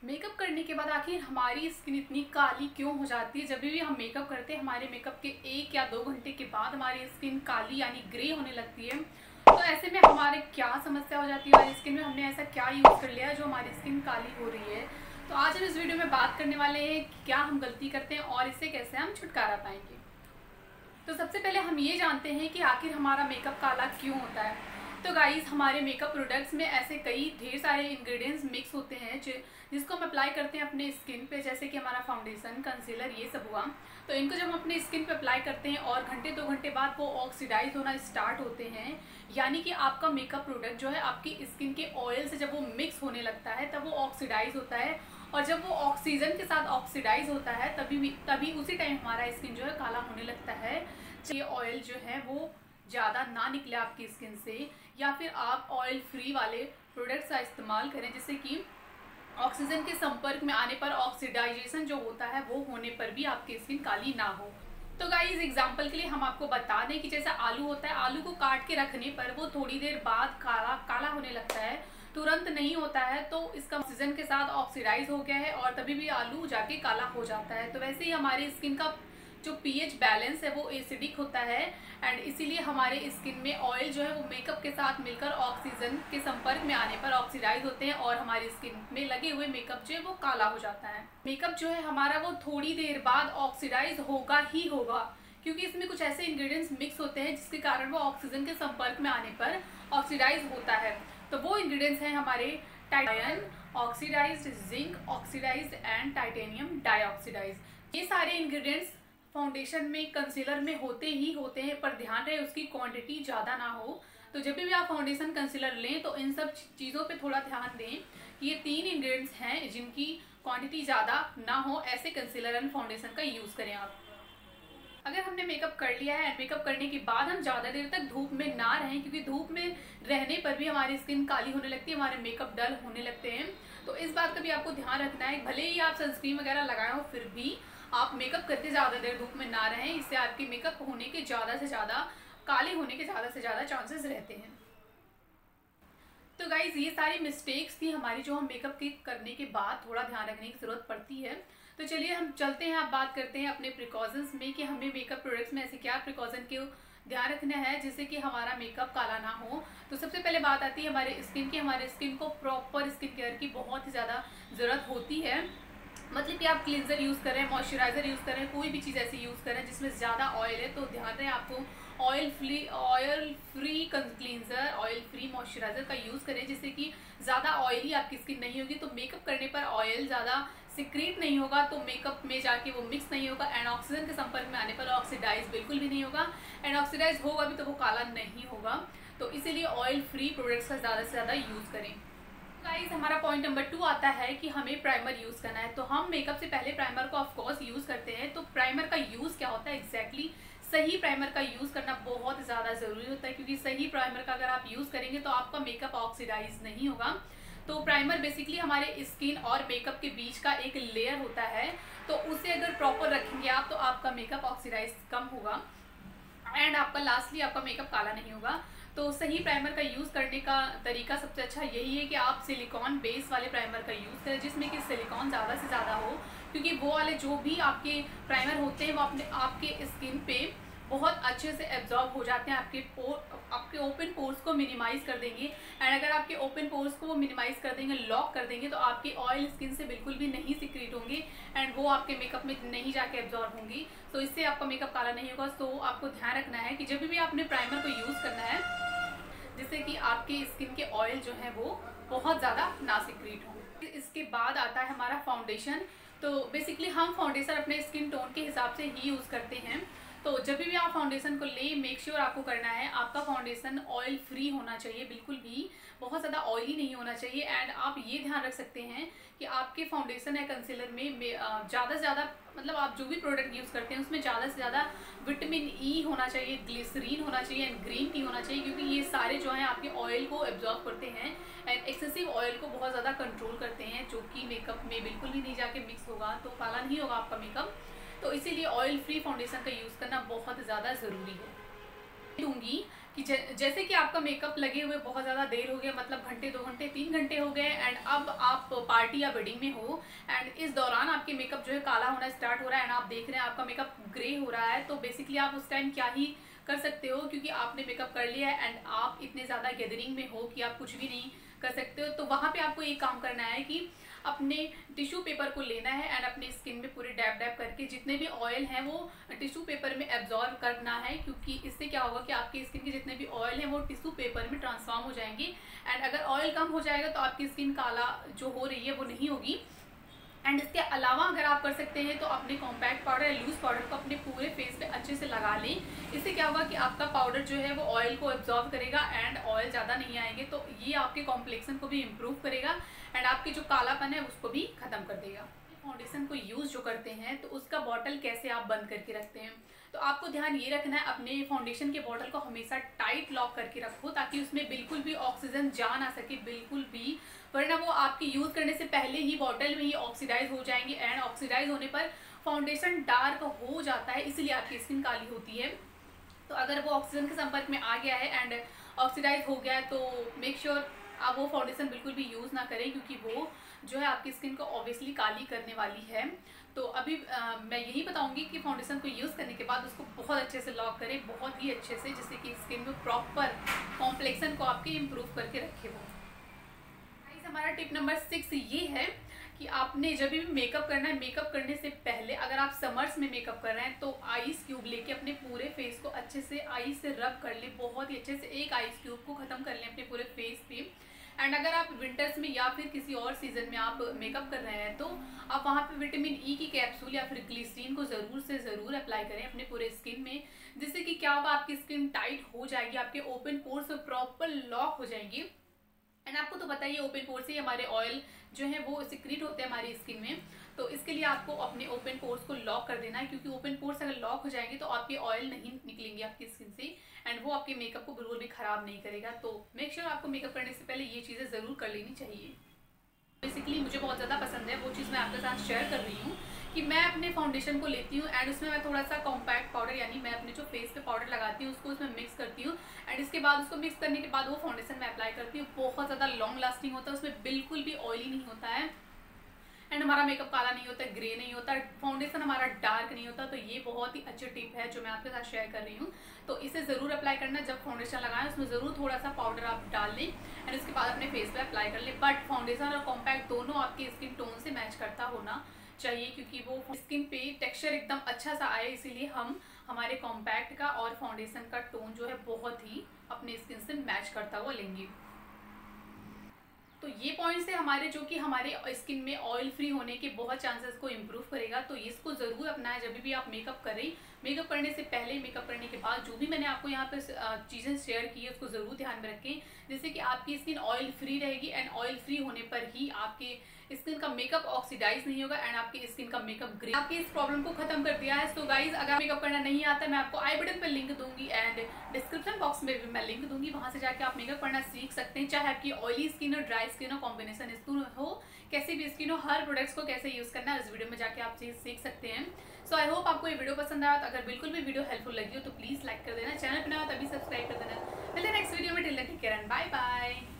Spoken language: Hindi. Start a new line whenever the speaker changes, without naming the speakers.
मेकअप करने के बाद आखिर हमारी स्किन इतनी काली क्यों हो जाती है। जब भी हम मेकअप करते हैं हमारे मेकअप के 1 या 2 घंटे के बाद हमारी स्किन काली यानी ग्रे होने लगती है। तो ऐसे में हमारे क्या समस्या हो जाती है हमारी स्किन में, हमने ऐसा क्या यूज़ कर लिया है जो हमारी स्किन काली हो रही है। तो आज हम इस वीडियो में बात करने वाले हैं कि क्या हम गलती करते हैं और इससे कैसे हम छुटकारा पाएंगे। तो सबसे पहले हम ये जानते हैं कि आखिर हमारा मेकअप काला क्यों होता है। तो गाइस, हमारे मेकअप प्रोडक्ट्स में ऐसे कई ढेर सारे इंग्रेडिएंट्स मिक्स होते हैं जिसको हम अप्लाई करते हैं अपने स्किन पे, जैसे कि हमारा फाउंडेशन, कंसीलर, ये सब हुआ। तो इनको जब हम अपने स्किन पे अप्लाई करते हैं और घंटे 2 घंटे बाद वो ऑक्सीडाइज होना स्टार्ट होते हैं, यानी कि आपका मेकअप प्रोडक्ट जो है आपकी स्किन के ऑयल से जब वो मिक्स होने लगता है तब वो ऑक्सीडाइज होता है। और जब वो ऑक्सीजन के साथ ऑक्सीडाइज होता है तभी उसी टाइम हमारा स्किन जो है काला होने लगता है। ये ऑयल जो है वो ज़्यादा ना निकले आपकी स्किन से, या फिर आप ऑयल फ्री वाले प्रोडक्ट्स का इस्तेमाल करें, जिससे कि ऑक्सीजन के संपर्क में आने पर ऑक्सीडाइजेशन जो होता है वो होने पर भी आपकी स्किन काली ना हो। तो गाइस, एग्जांपल के लिए हम आपको बता दें कि जैसा आलू होता है, आलू को काट के रखने पर वो थोड़ी देर बाद काला काला होने लगता है, तुरंत नहीं होता है। तो इसका ऑक्सीजन के साथ ऑक्सीडाइज हो गया है और तभी भी आलू जाके काला हो जाता है। तो वैसे ही हमारी स्किन का जो पीएच बैलेंस है वो एसिडिक होता है, एंड इसीलिए हमारे स्किन में ऑयल जो है वो मेकअप के साथ मिलकर ऑक्सीजन के संपर्क में आने पर ऑक्सीडाइज होते हैं और हमारी स्किन में लगे हुए मेकअप जो है वो काला हो जाता है। मेकअप जो है हमारा वो थोड़ी देर बाद ऑक्सीडाइज होगा ही होगा, क्योंकि इसमें कुछ ऐसे इंग्रेडिएंट्स मिक्स होते हैं जिसके कारण वो ऑक्सीजन के संपर्क में आने पर ऑक्सीडाइज होता है। तो वो इंग्रेडिएंट्स हैं हमारे titan oxidised, zinc oxidised and titanium dioxide. ये सारे इंग्रेडिएंट्स फाउंडेशन में, कंसीलर में होते ही होते हैं, पर ध्यान रहे उसकी क्वांटिटी ज़्यादा ना हो। तो जब भी आप फाउंडेशन कंसीलर लें तो इन सब चीज़ों पे थोड़ा ध्यान दें कि ये 3 इंग्रेडिएंट्स हैं जिनकी क्वांटिटी ज़्यादा ना हो, ऐसे कंसीलर एंड फाउंडेशन का यूज़ करें आप। अगर हमने मेकअप कर लिया है, मेकअप करने के बाद हम ज़्यादा देर तक धूप में ना रहें, क्योंकि धूप में रहने पर भी हमारी स्किन काली होने लगती है, हमारे मेकअप डल होने लगते हैं। तो इस बात का भी आपको ध्यान रखना है। भले ही आप सनस्क्रीन वगैरह लगाए हो, फिर भी आप मेकअप करते ज़्यादा देर धूप में ना रहें, इससे आपके मेकअप होने के ज़्यादा से ज़्यादा, काले होने के ज़्यादा से ज़्यादा चांसेस रहते हैं। तो गाइज, ये सारी मिस्टेक्स थी हमारी जो हम मेकअप के करने के बाद थोड़ा ध्यान रखने की ज़रूरत पड़ती है। तो चलिए हम चलते हैं, आप बात करते हैं अपने प्रिकॉशंस में कि हमें मेकअप प्रोडक्ट्स में ऐसे क्या प्रिकॉशन के ध्यान रखना है जिससे कि हमारा मेकअप काला ना हो। तो सबसे पहले बात आती है हमारे स्किन की। हमारे स्किन को प्रॉपर स्किन केयर की बहुत ही ज़्यादा ज़रूरत होती है। मतलब कि आप क्लींजर यूज़ करें, मॉइस्चराइज़र यूज़ करें, कोई भी चीज़ ऐसी यूज़ करें जिसमें ज़्यादा ऑयल है, तो ध्यान रहे आपको oil free cleanser, oil free moisturiser का यूज़ करें, जिससे कि ज़्यादा ऑयली आपकी स्किन नहीं होगी। तो मेकअप करने पर ऑयल ज़्यादा सिक्रीट नहीं होगा, तो मेकअप में जाके वो मिक्स नहीं होगा, एंड ऑक्सीजन के संपर्क में आने पर ऑक्सीडाइज बिल्कुल भी नहीं होगा, एंड ऑक्सीडाइज होगा भी तो वो काला नहीं होगा। तो इसीलिए ऑयल फ्री प्रोडक्ट्स का ज़्यादा से ज़्यादा यूज़ करें। गाइस, हमारा पॉइंट नंबर 2 आता है कि हमें प्राइमर यूज़ करना है। तो हम मेकअप से पहले प्राइमर को ऑफकोर्स यूज़ करते हैं। तो प्राइमर का यूज़ क्या होता है एग्जैक्टली, सही प्राइमर का यूज़ करना बहुत ज़्यादा ज़रूरी होता है, क्योंकि सही प्राइमर का अगर आप यूज़ करेंगे तो आपका मेकअप ऑक्सीडाइज नहीं होगा। तो प्राइमर बेसिकली हमारे स्किन और मेकअप के बीच का एक लेयर होता है, तो उसे अगर प्रॉपर रखेंगे आप तो आपका मेकअप ऑक्सीडाइज कम होगा एंड आपका लास्टली आपका मेकअप काला नहीं होगा। तो सही प्राइमर का यूज़ करने का तरीका सबसे अच्छा यही है कि आप सिलिकॉन बेस वाले प्राइमर का यूज़ करें, जिसमें कि सिलिकॉन ज़्यादा से ज़्यादा हो, क्योंकि वो वाले जो भी आपके प्राइमर होते हैं वो आपके स्किन पे बहुत अच्छे से एब्जॉर्ब हो जाते हैं, आपके ओपन पोर्स को मिनिमाइज़ कर देंगे। एंड अगर आपके ओपन पोर्स को वो मिनिमाइज़ कर देंगे, लॉक कर देंगे, तो आपकी ऑयल स्किन से बिल्कुल भी नहीं सिक्रीट होंगे एंड वो आपके मेकअप में नहीं जाके एब्जॉर्ब होंगी। तो इससे आपका मेकअप काला नहीं होगा। तो आपको ध्यान रखना है कि जब भी आपने प्राइमर को यूज़ करना है, जिससे कि आपके स्किन के ऑयल जो है वो बहुत ज़्यादा ना सिक्रीट हो। इसके बाद आता है हमारा फाउंडेशन। तो बेसिकली हम फाउंडेशन अपने स्किन टोन के हिसाब से ही यूज़ करते हैं। तो जब भी आप फाउंडेशन को ले, मेक श्योर आपको करना है आपका फाउंडेशन ऑयल फ्री होना चाहिए, बिल्कुल भी बहुत ज़्यादा ऑयली नहीं होना चाहिए। एंड आप ये ध्यान रख सकते हैं कि आपके फाउंडेशन या कंसीलर में ज़्यादा से ज़्यादा, मतलब आप जो भी प्रोडक्ट यूज़ करते हैं उसमें ज़्यादा से ज़्यादा विटामिन ई होना चाहिए, ग्लिसरीन होना चाहिए एंड ग्रीन टी होना चाहिए, क्योंकि ये सारे जो हैं आपके ऑयल को एब्जॉर्ब करते हैं एंड एक्सेसिव ऑयल को बहुत ज़्यादा कंट्रोल करते हैं, जो कि मेकअप में बिल्कुल भी नहीं जाके मिक्स होगा, तो काला नहीं होगा आपका मेकअप। तो इसीलिए ऑयल फ्री फाउंडेशन का यूज़ करना बहुत ज़्यादा ज़रूरी है। दूंगी कि जैसे कि आपका मेकअप लगे हुए बहुत ज़्यादा देर हो गया, मतलब घंटे 2 घंटे 3 घंटे हो गए, एंड अब आप पार्टी या वेडिंग में हो, एंड इस दौरान आपके मेकअप जो है काला होना स्टार्ट हो रहा है एंड आप देख रहे हैं आपका मेकअप ग्रे हो रहा है, तो बेसिकली आप उस टाइम क्या ही कर सकते हो, क्योंकि आपने मेकअप कर लिया है एंड आप इतने ज़्यादा गैदरिंग में हो कि आप कुछ भी नहीं कर सकते हो। तो वहाँ पे आपको एक काम करना है कि अपने टिश्यू पेपर को लेना है एंड अपने स्किन में पूरे डैब डैब करके जितने भी ऑयल हैं वो टिश्यू पेपर में एब्जॉर्ब करना है, क्योंकि इससे क्या होगा कि आपकी स्किन के जितने भी ऑयल हैं वो टिश्यू पेपर में ट्रांसफॉर्म हो जाएंगे, एंड अगर ऑयल कम हो जाएगा तो आपकी स्किन काला जो हो रही है वो नहीं होगी। एंड इसके अलावा अगर आप कर सकते हैं तो अपने कॉम्पैक्ट पाउडर या लूज पाउडर को अपने पूरे फेस पे अच्छे से लगा लें। इससे क्या होगा कि आपका पाउडर जो है वो ऑयल को एब्जॉर्ब करेगा एंड ऑयल ज़्यादा नहीं आएंगे, तो ये आपके कॉम्प्लेक्शन को भी इम्प्रूव करेगा एंड आपके जो कालापन है उसको भी ख़त्म कर देगा। फाउंडेशन को यूज़ जो करते हैं तो उसका बॉटल कैसे आप बंद करके रखते हैं, तो आपको ध्यान ये रखना है अपने फाउंडेशन के बॉटल को हमेशा टाइट लॉक करके रखो, ताकि उसमें बिल्कुल भी ऑक्सीजन जा ना सके, बिल्कुल भी, वरना वो आपकी यूज़ करने से पहले ही बॉटल में ही ऑक्सीडाइज हो जाएंगे एंड ऑक्सीडाइज होने पर फाउंडेशन डार्क हो जाता है, इसलिए आपकी स्किन काली होती है। तो अगर वो ऑक्सीजन के संपर्क में आ गया है एंड ऑक्सीडाइज हो गया है तो मेक श्योर आप वो फाउंडेशन बिल्कुल भी यूज़ ना करें, क्योंकि वो जो है आपकी स्किन को ऑब्वियसली काली करने वाली है। तो अभी मैं यही बताऊंगी कि फाउंडेशन को यूज़ करने के बाद उसको बहुत अच्छे से लॉक करें, बहुत ही अच्छे से, जिससे कि स्किन में प्रॉपर कॉम्प्लेक्शन को आपके इम्प्रूव करके रखे वो। हमारा टिप नंबर 6 ये है कि आपने जब भी मेकअप करना है, मेकअप करने से पहले अगर आप समर्स में मेकअप कर रहे हैं तो आइस क्यूब लेके अपने पूरे फेस को अच्छे से आइस से रब कर ले, बहुत ही अच्छे से एक आइस क्यूब को ख़त्म कर लें अपने पूरे फेस पे। एंड अगर आप विंटर्स में या फिर किसी और सीजन में आप मेकअप कर रहे हैं तो आप वहाँ पे विटामिन ई की कैप्सूल या फिर ग्लिसरीन को ज़रूर से ज़रूर अप्लाई करें अपने पूरे स्किन में, जिससे कि क्या होगा आपकी स्किन टाइट हो जाएगी, आपके ओपन पोर्स प्रॉपर लॉक हो जाएंगी। एंड आपको तो पता ही है ओपन पोर्स से हमारे ऑयल जो है वो सिक्रीट होते हैं हमारी स्किन में, तो इसके लिए आपको अपने ओपन पोर्स को लॉक कर देना है, क्योंकि ओपन पोर्स अगर लॉक हो जाएंगे तो आपके ऑयल नहीं निकलेंगे आपकी स्किन से एंड वो आपके मेकअप को बिल्कुल भी ख़राब नहीं करेगा। तो मेक श्योर आपको मेकअप करने से पहले ये चीज़ें ज़रूर कर लेनी चाहिए। बेसिकली मुझे बहुत ज़्यादा पसंद है, वो चीज़ मैं आपके साथ शेयर कर रही हूँ कि मैं अपने फाउंडेशन को लेती हूँ एंड उसमें मैं थोड़ा सा कॉम्पैक्ट पाउडर यानी मैं अपने जो फेस पे पाउडर लगाती हूँ उसको उसमें मिक्स करती हूँ एंड इसके बाद उसको मिक्स करने के बाद वो फाउंडेशन मैं अप्लाई करती हूँ। बहुत ज़्यादा लॉन्ग लास्टिंग होता है, उसमें बिल्कुल भी ऑयली नहीं होता है एंड हमारा मेकअप काला नहीं होता, ग्रे नहीं होता, फाउंडेशन हमारा डार्क नहीं होता। तो ये बहुत ही अच्छी टिप है जो मैं आपके साथ शेयर कर रही हूँ, तो इसे ज़रूर अप्लाई करना। जब फाउंडेशन लगाएं उसमें ज़रूर थोड़ा सा पाउडर आप डाल लें एंड उसके बाद अपने फेस पे अप्लाई कर लें, बट फाउंडेशन और कॉम्पैक्ट दोनों आपके स्किन टोन से मैच करता होना चाहिए, क्योंकि वो स्किन पे टेक्सचर एकदम अच्छा सा आए, इसीलिए हम हमारे कॉम्पैक्ट का और फाउंडेशन का टोन जो है बहुत ही अपने स्किन से मैच करता हुआ लेंगे। तो ये पॉइंट्स है हमारे जो कि हमारे स्किन में ऑयल फ्री होने के बहुत चांसेस को इम्प्रूव करेगा, तो इसको ज़रूर अपनाएं जब भी आप मेकअप करें। मेकअप करने से पहले, मेकअप करने के बाद, जो भी मैंने आपको यहाँ पर चीज़ें शेयर की है उसको ज़रूर ध्यान में रखें, जिससे कि आपकी स्किन ऑयल फ्री रहेगी एंड ऑयल फ्री होने पर ही आपके स्किन का मेकअप ऑक्सीडाइज नहीं होगा एंड आपकी स्किन का मेकअप ग्रे आपकी इस प्रॉब्लम को खत्म कर दिया है। सो गाइज, अगर मेकअप करना नहीं आता मैं आपको आई बटन पर लिंक दूंगी एंड डिस्क्रिप्शन बॉक्स में भी मैं लिंक दूंगी, वहां से जाके आप मेकअप करना सीख सकते हैं। चाहे आपकी ऑयली स्किन हो, ड्राई स्किन हो, कॉम्बिनेशन स्किन हो, कैसी भी स्किन हो, हर प्रोडक्ट्स को कैसे यूज करना है इस वीडियो में जाके आप चीज सीख सकते हैं। सो आई होप आपको ये वीडियो पसंद आया, तो अगर बिल्कुल भी वीडियो हेल्पफुल लगी हो तो प्लीज लाइक कर देना, चैनल पर नया हो तभी सब्सक्राइब कर देना। मिलते हैं नेक्स्ट वीडियो में, till then take care and bye bye.